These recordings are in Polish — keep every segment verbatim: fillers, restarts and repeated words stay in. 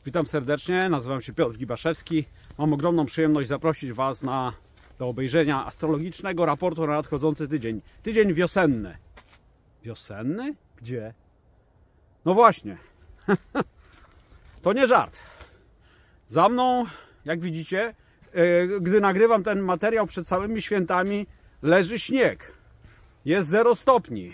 Witam serdecznie, nazywam się Piotr Gibaszewski. Mam ogromną przyjemność zaprosić Was na, do obejrzenia astrologicznego raportu na nadchodzący tydzień. Tydzień wiosenny. Wiosenny? Gdzie? No właśnie. To nie żart. Za mną, jak widzicie, gdy nagrywam ten materiał przed całymi świętami, leży śnieg. Jest zero stopni.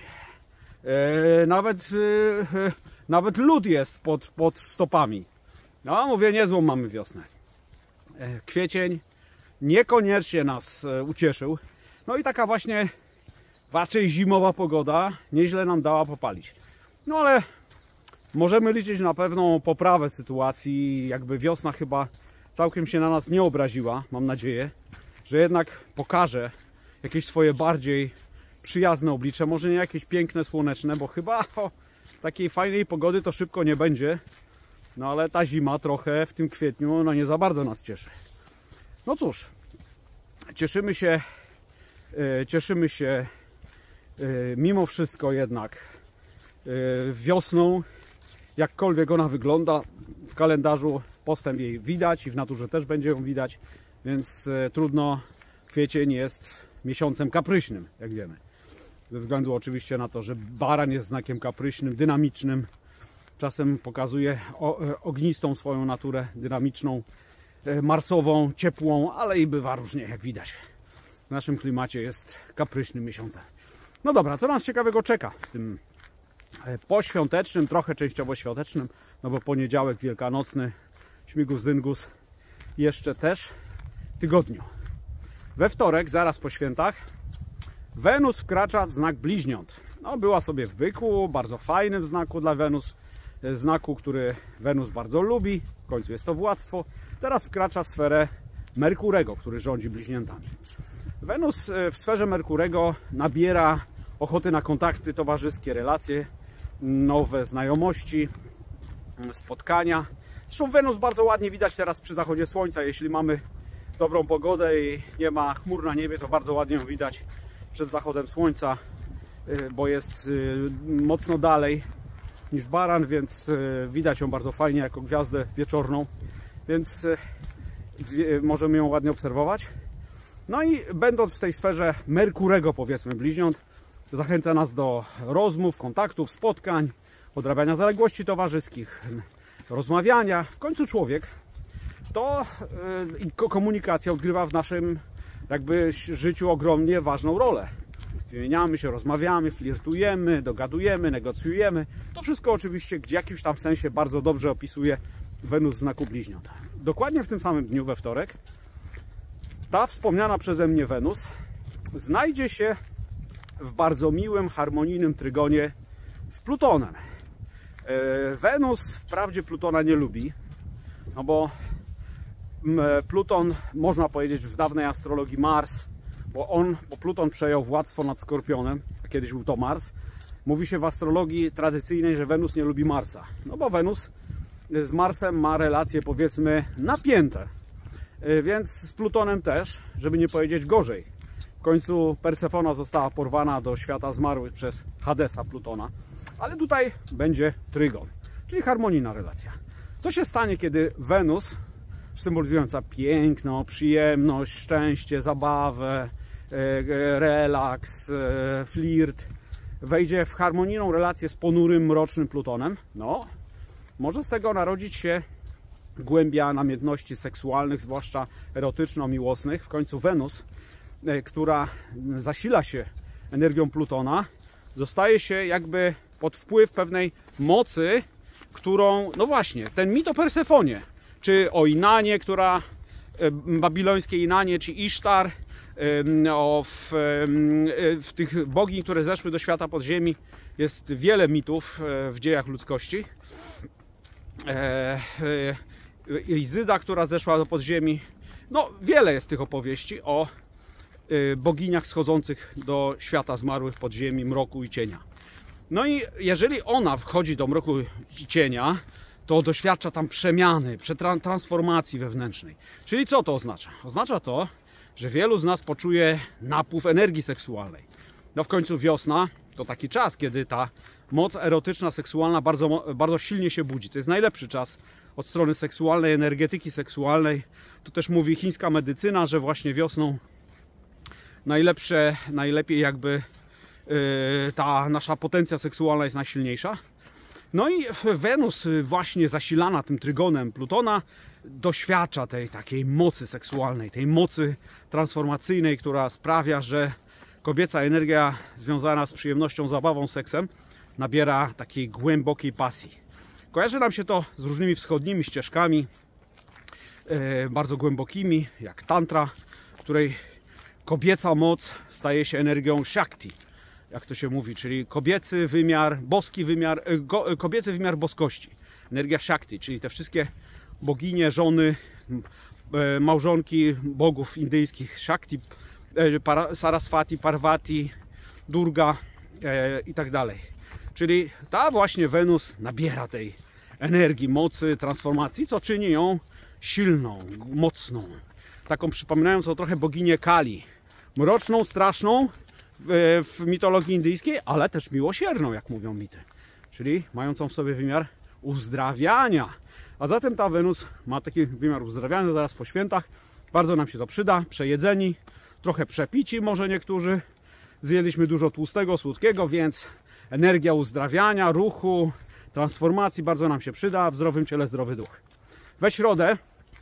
Nawet, nawet lód jest pod, pod stopami. No, mówię, niezłą mamy wiosnę. Kwiecień niekoniecznie nas ucieszył. No i taka właśnie raczej zimowa pogoda nieźle nam dała popalić. No ale możemy liczyć na pewną poprawę sytuacji. Jakby wiosna chyba całkiem się na nas nie obraziła. Mam nadzieję, że jednak pokaże jakieś swoje bardziej przyjazne oblicze. Może nie jakieś piękne, słoneczne, bo chyba o, takiej fajnej pogody to szybko nie będzie. No ale ta zima trochę w tym kwietniu no nie za bardzo nas cieszy. No cóż, cieszymy się, cieszymy się mimo wszystko jednak wiosną, jakkolwiek ona wygląda. W kalendarzu postęp jej widać i w naturze też będzie ją widać, więc trudno, kwiecień jest miesiącem kapryśnym, jak wiemy. Ze względu oczywiście na to, że baran jest znakiem kapryśnym, dynamicznym. Czasem pokazuje ognistą swoją naturę, dynamiczną, marsową, ciepłą, ale i bywa różnie, jak widać. W naszym klimacie jest kapryśnym miesiącem. No dobra, co nas ciekawego czeka w tym poświątecznym, trochę częściowo świątecznym, no bo poniedziałek wielkanocny, śmigus dyngus, jeszcze też tygodniu. We wtorek, zaraz po świętach, Wenus wkracza w znak bliźniąt. No, była sobie w byku, bardzo fajnym znaku dla Wenus, znaku, który Wenus bardzo lubi, w końcu jest to władztwo. Teraz wkracza w sferę Merkurego, który rządzi bliźniętami. Wenus w sferze Merkurego nabiera ochoty na kontakty towarzyskie, relacje, nowe znajomości, spotkania. Zresztą Wenus bardzo ładnie widać teraz przy zachodzie słońca. Jeśli mamy dobrą pogodę i nie ma chmur na niebie, to bardzo ładnie ją widać przed zachodem słońca, bo jest mocno dalej niż baran, więc widać ją bardzo fajnie jako gwiazdę wieczorną, więc możemy ją ładnie obserwować. No i będąc w tej sferze Merkurego, powiedzmy, bliźniąt, zachęca nas do rozmów, kontaktów, spotkań, odrabiania zaległości towarzyskich, rozmawiania. W końcu człowiek to komunikacja odgrywa w naszym jakby życiu ogromnie ważną rolę. Wymieniamy się, rozmawiamy, flirtujemy, dogadujemy, negocjujemy. To wszystko oczywiście w jakimś tam sensie bardzo dobrze opisuje Wenus w znaku bliźniąt. Dokładnie w tym samym dniu, we wtorek, ta wspomniana przeze mnie Wenus znajdzie się w bardzo miłym, harmonijnym trygonie z Plutonem. Wenus wprawdzie Plutona nie lubi, no bo Pluton, można powiedzieć, w dawnej astrologii Mars, bo on, bo Pluton przejął władztwo nad Skorpionem, a kiedyś był to Mars. Mówi się w astrologii tradycyjnej, że Wenus nie lubi Marsa. No bo Wenus z Marsem ma relacje, powiedzmy, napięte. Więc z Plutonem też, żeby nie powiedzieć gorzej. W końcu Persefona została porwana do świata zmarłych przez Hadesa Plutona. Ale tutaj będzie trygon, czyli harmonijna relacja. Co się stanie, kiedy Wenus, symbolizująca piękno, przyjemność, szczęście, zabawę, relaks, flirt, wejdzie w harmonijną relację z ponurym, mrocznym Plutonem? No, może z tego narodzić się głębia namiętności seksualnych, zwłaszcza erotyczno-miłosnych. W końcu Wenus, która zasila się energią Plutona, zostaje się jakby pod wpływ pewnej mocy, którą, no właśnie, ten mit o Persefonie, czy o Inanie, która, babilońskiej Inanie, czy Isztar, o, w, w tych bogini, które zeszły do świata podziemi, jest wiele mitów w dziejach ludzkości. Izyda, która zeszła do podziemi. No, wiele jest tych opowieści o boginiach schodzących do świata zmarłych, podziemi, mroku i cienia. No i jeżeli ona wchodzi do mroku i cienia, to doświadcza tam przemiany, transformacji wewnętrznej. Czyli co to oznacza? Oznacza to, że wielu z nas poczuje napływ energii seksualnej. No w końcu wiosna to taki czas, kiedy ta moc erotyczna, seksualna bardzo, bardzo silnie się budzi. To jest najlepszy czas od strony seksualnej, energetyki seksualnej. To też mówi chińska medycyna, że właśnie wiosną najlepsze, najlepiej jakby yy, ta nasza potencja seksualna jest najsilniejsza. No i Wenus właśnie zasilana tym trygonem Plutona doświadcza tej takiej mocy seksualnej, tej mocy transformacyjnej, która sprawia, że kobieca energia związana z przyjemnością, zabawą, seksem nabiera takiej głębokiej pasji. Kojarzy nam się to z różnymi wschodnimi ścieżkami, e, bardzo głębokimi, jak tantra, w której kobieca moc staje się energią Shakti, jak to się mówi, czyli kobiecy wymiar, boski wymiar, e, go, kobiecy wymiar boskości, energia Shakti, czyli te wszystkie boginie, żony, e, małżonki bogów indyjskich, Shakti, e, para, Saraswati, Parvati, Durga e, i tak dalej. Czyli ta właśnie Wenus nabiera tej energii, mocy, transformacji, co czyni ją silną, mocną. Taką przypominającą trochę boginię Kali. Mroczną, straszną w mitologii indyjskiej, ale też miłosierną, jak mówią mity. Czyli mającą w sobie wymiar uzdrawiania. A zatem ta Wenus ma taki wymiar uzdrawiania zaraz po świętach. Bardzo nam się to przyda. Przejedzeni, trochę przepici może niektórzy. Zjedliśmy dużo tłustego, słodkiego, więc energia uzdrawiania, ruchu, transformacji bardzo nam się przyda. W zdrowym ciele zdrowy duch. We środę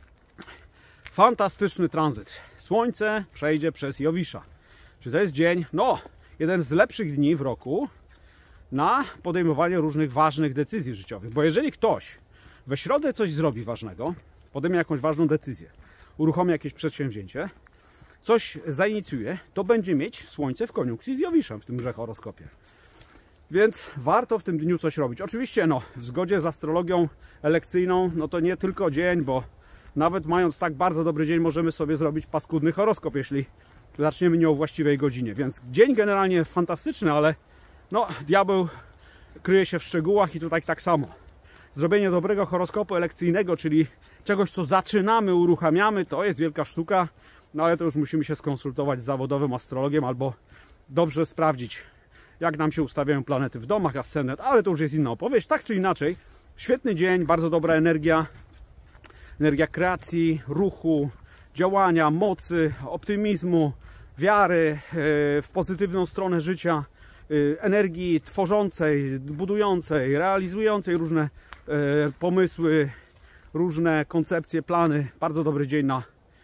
fantastyczny tranzyt. Słońce przejdzie przez Jowisza. Czy to jest dzień, no, jeden z lepszych dni w roku na podejmowanie różnych ważnych decyzji życiowych. Bo jeżeli ktoś we środę coś zrobi ważnego, podejmie jakąś ważną decyzję, uruchomi jakieś przedsięwzięcie, coś zainicjuje, to będzie mieć Słońce w koniunkcji z Jowiszem w tymże horoskopie. Więc warto w tym dniu coś robić. Oczywiście no, w zgodzie z astrologią elekcyjną, no to nie tylko dzień, bo nawet mając tak bardzo dobry dzień możemy sobie zrobić paskudny horoskop, jeśli zaczniemy nie o właściwej godzinie. Więc dzień generalnie fantastyczny, ale no, diabeł kryje się w szczegółach i tutaj tak samo. Zrobienie dobrego horoskopu elekcyjnego, czyli czegoś, co zaczynamy, uruchamiamy, to jest wielka sztuka, no ale to już musimy się skonsultować z zawodowym astrologiem albo dobrze sprawdzić, jak nam się ustawiają planety w domach, ascendent, ale to już jest inna opowieść. Tak czy inaczej, świetny dzień, bardzo dobra energia, energia kreacji, ruchu, działania, mocy, optymizmu, wiary w pozytywną stronę życia, energii tworzącej, budującej, realizującej różne pomysły, różne koncepcje, plany. Bardzo dobry dzień na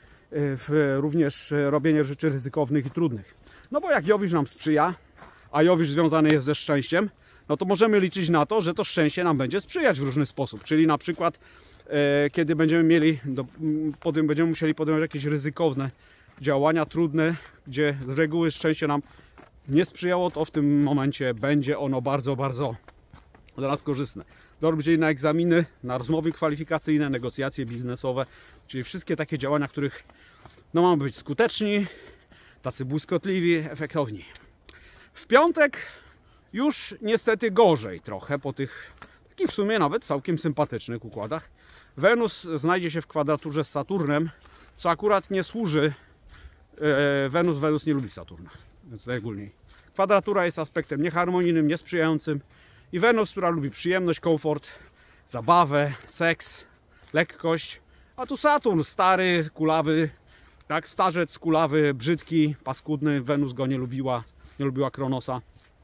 również robienie rzeczy ryzykownych i trudnych. No bo jak Jowisz nam sprzyja, a Jowisz związany jest ze szczęściem, no to możemy liczyć na to, że to szczęście nam będzie sprzyjać w różny sposób. Czyli na przykład e, kiedy będziemy mieli, do, podejm będziemy musieli podjąć jakieś ryzykowne działania, trudne, gdzie z reguły szczęście nam nie sprzyjało, to w tym momencie będzie ono bardzo, bardzo dla nas korzystne. Dobry dzień na egzaminy, na rozmowy kwalifikacyjne, negocjacje biznesowe, czyli wszystkie takie działania, których no, mamy być skuteczni, tacy błyskotliwi, efektowni. W piątek już niestety gorzej trochę po tych takich w sumie nawet całkiem sympatycznych układach. Wenus znajdzie się w kwadraturze z Saturnem, co akurat nie służy. E, Wenus, Wenus nie lubi Saturna, więc najogólniej. Kwadratura jest aspektem nieharmonijnym, niesprzyjającym i Wenus, która lubi przyjemność, komfort, zabawę, seks, lekkość, a tu Saturn, stary, kulawy, tak, starzec, kulawy, brzydki, paskudny, Wenus go nie lubiła. Nie lubiła Kronosa,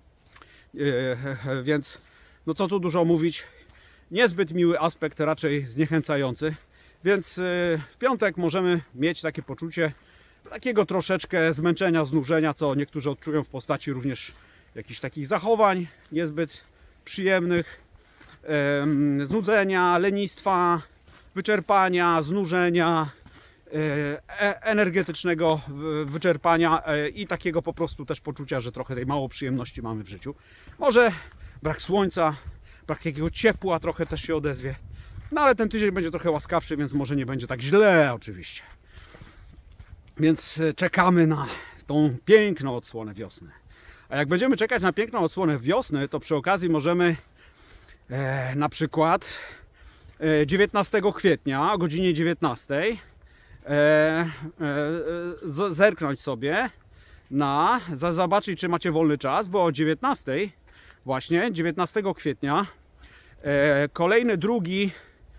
e, więc no co tu dużo mówić, niezbyt miły aspekt, raczej zniechęcający, więc e, w piątek możemy mieć takie poczucie takiego troszeczkę zmęczenia, znużenia, co niektórzy odczują w postaci również jakichś takich zachowań niezbyt przyjemnych, e, znudzenia, lenistwa, wyczerpania, znużenia, energetycznego wyczerpania i takiego po prostu też poczucia, że trochę tej mało przyjemności mamy w życiu. Może brak słońca, brak jakiego ciepła trochę też się odezwie. No ale ten tydzień będzie trochę łaskawszy, więc może nie będzie tak źle oczywiście. Więc czekamy na tą piękną odsłonę wiosny. A jak będziemy czekać na piękną odsłonę wiosny, to przy okazji możemy e, na przykład e, dziewiętnastego kwietnia o godzinie dziewiętnastej E, e, zerknąć sobie na, za, zobaczyć czy macie wolny czas, bo o dziewiętnastej właśnie dziewiętnastego kwietnia. Kolejny, drugi,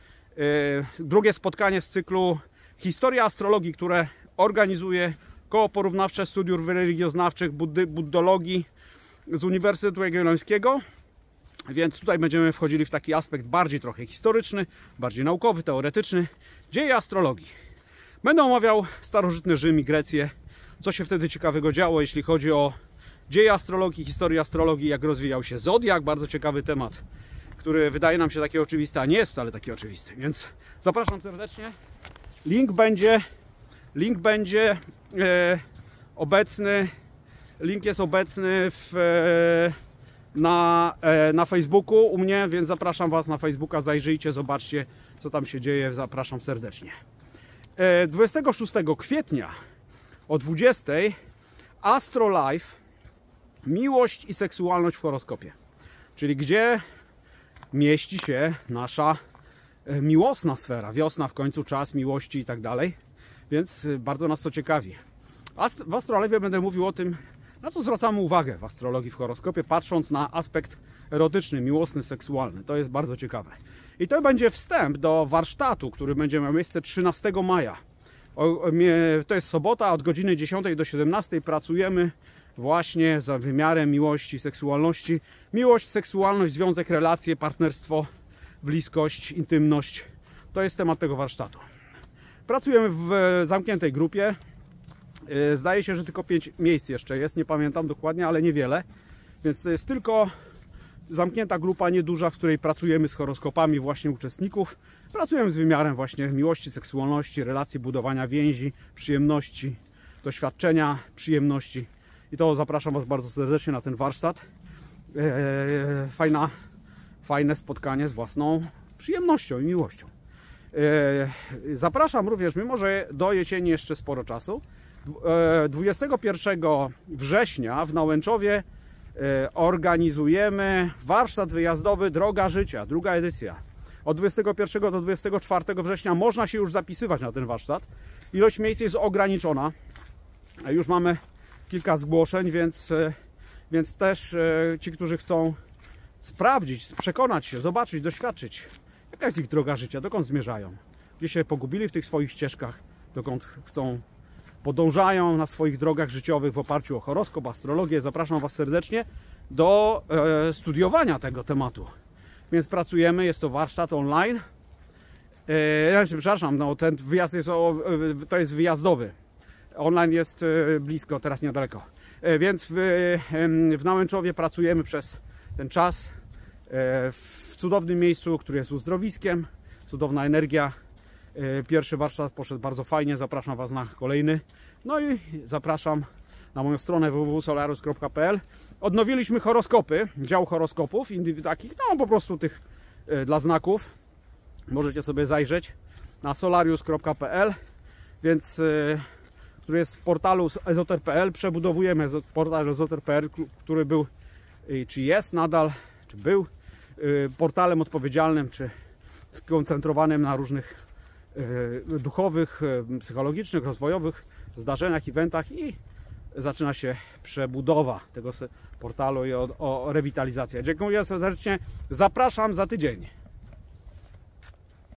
drugie spotkanie z cyklu Historia astrologii, które organizuje Koło Porównawcze Studiów Religioznawczych Buddy, Buddologii z Uniwersytetu Jagiellońskiego. Więc tutaj będziemy wchodzili w taki aspekt bardziej trochę historyczny, bardziej naukowy, teoretyczny. Dzieje astrologii. Będę omawiał starożytny Rzym i Grecję, co się wtedy ciekawego działo, jeśli chodzi o dzieje astrologii, historię astrologii, jak rozwijał się zodiak. Bardzo ciekawy temat, który wydaje nam się taki oczywisty, a nie jest wcale taki oczywisty. Więc zapraszam serdecznie. Link będzie, link będzie e, obecny, link jest obecny w, e, na, e, na Facebooku u mnie, więc zapraszam Was na Facebooka, zajrzyjcie, zobaczcie, co tam się dzieje, zapraszam serdecznie. E, dwudziestego szóstego kwietnia o dwudziestej Astro Live, miłość i seksualność w horoskopie, czyli gdzie mieści się nasza miłosna sfera, wiosna w końcu, czas miłości i tak dalej, więc bardzo nas to ciekawi. W astrologii będę mówił o tym, na co zwracamy uwagę w astrologii, w horoskopie, patrząc na aspekt erotyczny, miłosny, seksualny. To jest bardzo ciekawe. I to będzie wstęp do warsztatu, który będzie miał miejsce trzynastego maja. To jest sobota, od godziny dziesiątej do siedemnastej pracujemy właśnie za wymiarem miłości, seksualności. Miłość, seksualność, związek, relacje, partnerstwo, bliskość, intymność. To jest temat tego warsztatu. Pracujemy w zamkniętej grupie. Zdaje się, że tylko pięć miejsc jeszcze jest, nie pamiętam dokładnie, ale niewiele. Więc to jest tylko zamknięta grupa, nieduża, w której pracujemy z horoskopami właśnie uczestników. Pracujemy z wymiarem właśnie miłości, seksualności, relacji, budowania więzi, przyjemności, doświadczenia, przyjemności. I to zapraszam Was bardzo serdecznie na ten warsztat. Eee, fajna, fajne spotkanie z własną przyjemnością i miłością. Eee, zapraszam również, mimo że do jesieni jeszcze sporo czasu, dwudziestego pierwszego września w Nałęczowie organizujemy warsztat wyjazdowy Droga Życia, druga edycja. Od dwudziestego pierwszego do dwudziestego czwartego września można się już zapisywać na ten warsztat. Ilość miejsc jest ograniczona. Już mamy kilka zgłoszeń, więc, więc też ci, którzy chcą sprawdzić, przekonać się, zobaczyć, doświadczyć, jaka jest ich droga życia, dokąd zmierzają, gdzie się pogubili w tych swoich ścieżkach, dokąd chcą, podążają na swoich drogach życiowych w oparciu o horoskop, astrologię. Zapraszam Was serdecznie do e, studiowania tego tematu. Więc pracujemy, jest to warsztat online. E, przepraszam, no, ten wyjazd jest, o, to jest wyjazdowy. Online jest e, blisko, teraz niedaleko. E, więc w, e, w Nałęczowie pracujemy przez ten czas e, w cudownym miejscu, który jest uzdrowiskiem. Cudowna energia. Pierwszy warsztat poszedł bardzo fajnie, zapraszam Was na kolejny. No i zapraszam na moją stronę w w w kropka solarius kropka p l. Odnowiliśmy horoskopy, dział horoskopów, takich, no po prostu tych y, dla znaków. Możecie sobie zajrzeć na solarius kropka p l, więc y, który jest w portalu ezoter kropka p l. Przebudowujemy portal ezoter kropka p l, który był, y, czy jest nadal, czy był y, portalem odpowiedzialnym, czy skoncentrowanym na różnych duchowych, psychologicznych, rozwojowych zdarzeniach, eventach i zaczyna się przebudowa tego portalu i o, o rewitalizację. Dziękuję serdecznie, zapraszam za tydzień.